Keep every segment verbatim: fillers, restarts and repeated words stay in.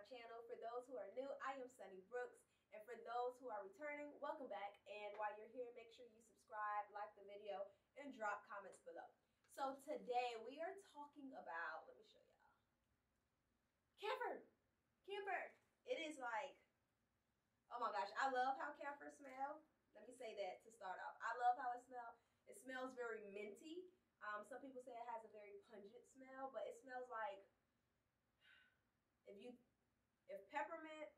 channel. For those who are new, I am Sunny Brooks, and for those who are returning, welcome back. And while you're here, make sure you subscribe, like the video, and drop comments below. So today we are talking about, let me show y'all, camphor. Camphor. It is like, oh my gosh, I love how camphor smells. Let me say that to start off. I love how it smells. It smells very minty. Um, some people say it has a very pungent smell, but it smells like if you, if peppermint,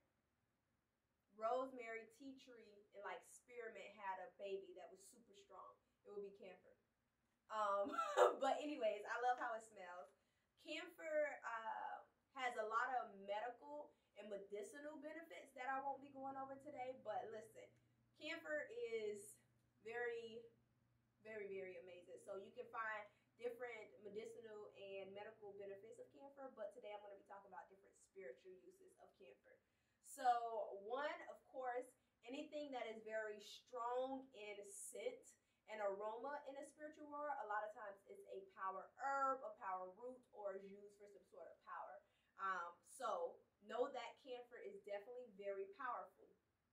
rosemary, tea tree, and like spearmint had a baby that was super strong, it would be camphor. Um, but anyways, I love how it smells. Camphor uh, has a lot of medical and medicinal benefits that I won't be going over today, but listen, camphor is very, very, very amazing. So you can find different medicinal and medical benefits of camphor, but today I'm going to be talking about different spiritual uses of camphor. So one, of course, anything that is very strong in scent and aroma in a spiritual world, a lot of times it's a power herb, a power root, or is used for some sort of power. Um, so know that camphor is definitely very powerful.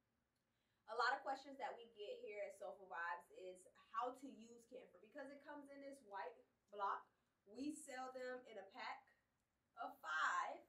A lot of questions that we get here at Soulful Vibes is how to use camphor. Because it comes in this white block, we sell them in a pack of five.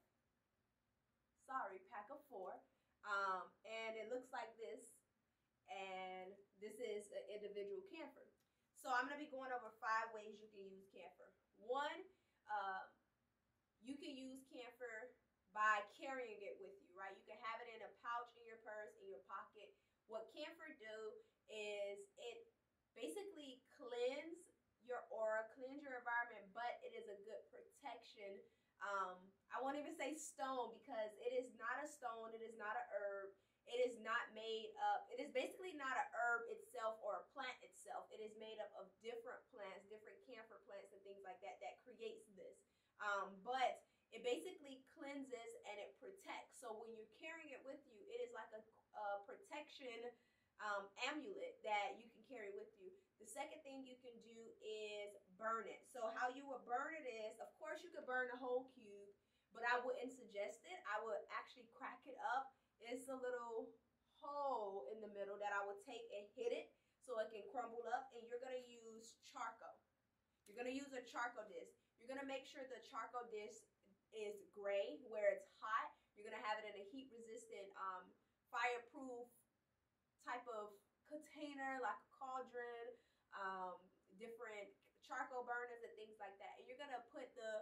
Sorry, pack of four. Um, and it looks like this. And this is an individual camphor. So I'm going to be going over five ways you can use camphor. One, um, you can use camphor by carrying it with you, right? You can have it in a pouch, in your purse, in your pocket. What camphor do is it basically cleanse your aura, cleanse your environment, but it is a good protection. Um, I won't even say stone because it is not a stone, it is not a herb, it is not made up, it is basically not a herb itself or a plant itself. It is made up of different plants, different camphor plants and things like that that creates this. Um, but it basically cleanses and it protects. So when you're carrying it with you, it is like a, a protection um, amulet that you can carry with you. The second thing you can do is burn it. So how you would burn it is, of course you could burn the whole cube, but I wouldn't suggest it. I would actually crack it up. It's a little hole in the middle that I would take and hit it so it can crumble up, and you're going to use charcoal. You're going to use a charcoal disc. You're going to make sure the charcoal disc is gray where it's hot. You're going to have it in a heat resistant, um, fireproof type of container, like a cauldron, um, different charcoal burners and things like that. And you're going to put the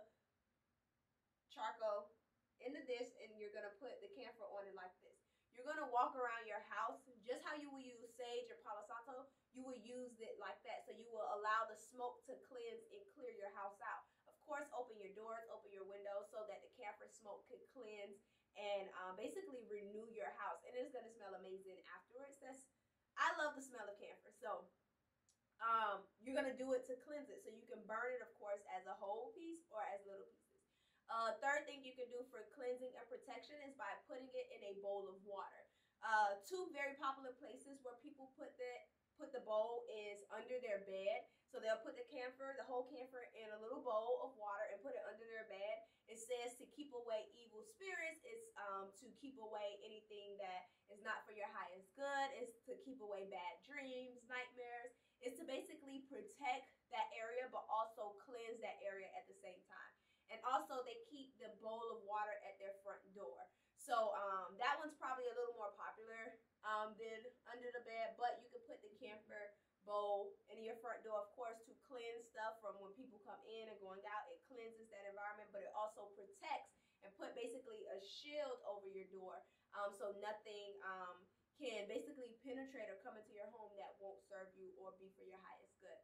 charcoal in the disc and you're going to put the camphor on it like this. You're going to walk around your house just how you will use sage or Palo Santo. You will use it like that. So you will allow the smoke to cleanse and clear your house out. Of course, open your doors, open your windows so that the camphor smoke could cleanse and um, basically renew your house. And it's going to smell amazing afterwards. That's, I love the smell of camphor. So um, you're going to do it to cleanse it. So you can burn it, of course, as a whole piece or as little pieces. Uh, third thing you can do for cleansing and protection is by putting it in a bowl of water. Uh, two very popular places where people put the, put the bowl is under their bed. So they'll put the camphor, the whole camphor in a little bowl of water and put it under their bed. It says to keep away evil spirits. It's um, to keep away anything that is not for your highest good. It's to keep away bad dreams, nightmares. It's to basically protect that area but also cleanse that area at the same time. And also they keep the bowl of water at their front door. So um, that one's probably a little more popular um, than under the bed, but you can put the camphor bowl in your front door, of course, to cleanse stuff from when people come in and going out. It cleanses that environment, but it also protects and put basically a shield over your door um, so nothing um, can basically penetrate or come into your home that won't serve you or be for your highest good.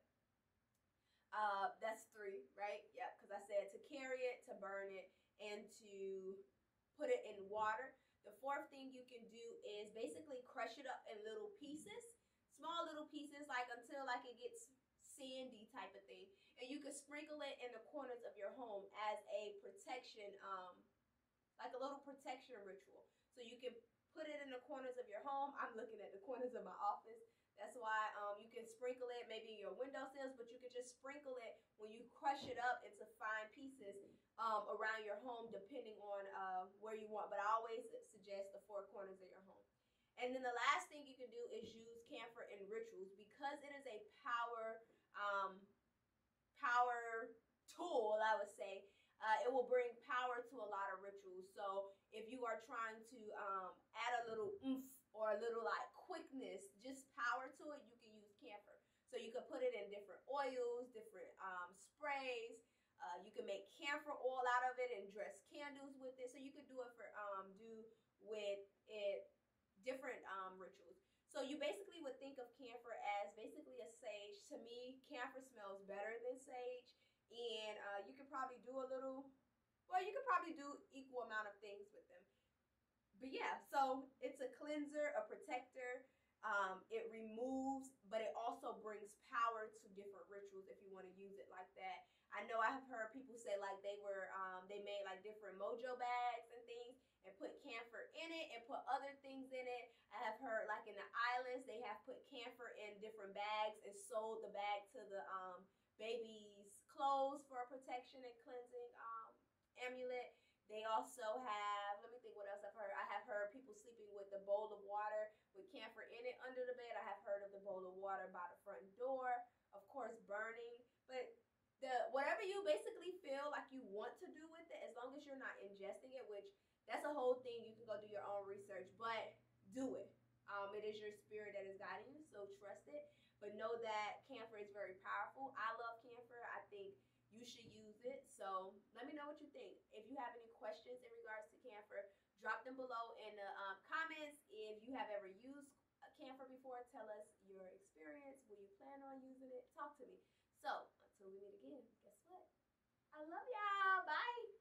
Uh, that's three, right? Yeah, because I said to carry it, to burn it, and to put it in water. The fourth thing you can do is basically crush it up in little pieces, small little pieces, like until like it gets sandy type of thing. And you can sprinkle it in the corners of your home as a protection, um, like a little protection ritual. So you can put it in the corners of your home. I'm looking at the corners of my office. That's why um, you can sprinkle it maybe in your windowsills, but you can just sprinkle it when you crush it up into fine pieces um, around your home, depending on uh, where you want. But I always suggest the four corners of your home. And then the last thing you can do is use camphor in rituals because it is a power um, power tool, I would say. Uh, it will bring power to a lot of rituals. So if you are trying to um, add a little oomph or a little like quickness, just power to it, you can use camphor. So you can put it in different oils, different um, sprays. Uh, you can make camphor oil out of it and dress candles with it. So you could do it for um, do with it different um, rituals. So you basically would think of camphor as basically a sage. To me, camphor smells better than sage. And uh, you could probably do a little, well, you could probably do equal amount of things with them. But yeah, so it's a cleanser, a protector. Um, it removes, but it also brings power to different rituals if you want to use it like that. I know I have heard people say like they were, um, they made like different mojo bags and things and put camphor in it and put other things in it. I have heard like in the islands, they have put camphor in different bags and sold the bag to the um, baby's clothes for a protection and cleansing um, amulet. They also have, let me think what else I've heard. I have heard people sleeping with a bowl of water with camphor in it under the bed. I have heard of the bowl of water by the front door. Of course, burning. But the whatever you basically feel like you want to do with it, as long as you're not ingesting it, which that's a whole thing. You can go do your own research, but do it. Um, it is your spirit that is guiding you, so trust it. But know that camphor is very powerful. I love camphor. I think you should use it. So let me know what you think. If you have any questions in regards to camphor, drop them below in the um, comments. If you have ever used camphor before, tell us your experience. Will you plan on using it? Talk to me. So until we meet again, guess what? I love y'all. Bye.